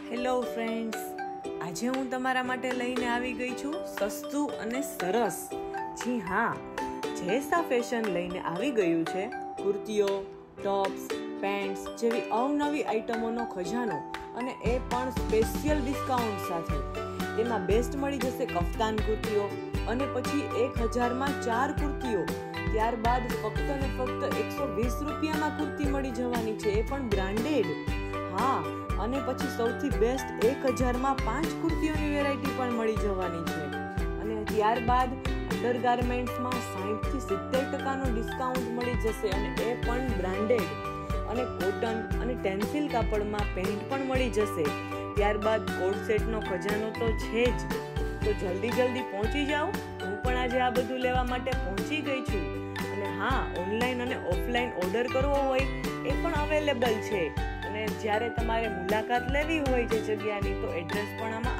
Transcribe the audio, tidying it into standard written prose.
Hello friends, આજે હું તમારા માટે લઈને આવી ગઈ છું સસ્તું અને સરસ. જી હા, જેસા ફેશન લઈને આવી ગયું છે કુર્તીઓ, ટોપ્સ, પેન્ટ્સ જેવી અવનવી આઇટમોનો ખજાનો, અને એ પણ સ્પેશિયલ ડિસ્કાઉન્ટ સાથે. તેમાં બેસ્ટ મળી જશે કફતાન કુર્તીઓ, અને પછી 1000માં 4 કુર્તીઓ. ત્યારબાદ ફક્ત ને ફક્ત 120 રૂપિયામાં કુર્તી મળી જવાની છે, એ પણ બ્રાન્ડેડ. હા, અને પછી સૌથી બેસ્ટ 1000માં 5 કુર્તીઓની વેરાયટી પણ મળી જવાની છે. અને ત્યારબાદ અંડરગાર્મેન્ટ્સમાં 60 થી 70% ડિસ્કાઉન્ટ મળી જશે, અને એ પણ બ્રાન્ડેડ. અને કોટન અને ટેન્સિલ કાપડમાં પેન્ટ પણ મળી જશે. ત્યારબાદ કોટ સેટનો ખજાનો તો છે જ. તો જલ્દી પહોંચી જાઓ. હું પણ આજે આ બધું લેવા માટે પહોંચી ગઈ છું. અને હા, ઓનલાઈન અને ઓફલાઈન ઓર્ડર કરવો હોય એ પણ અવેલેબલ છે. અને જ્યારે તમારે મુલાકાત લેવી હોય જે જગ્યાની, તો એડ્રેસ પણ આમાં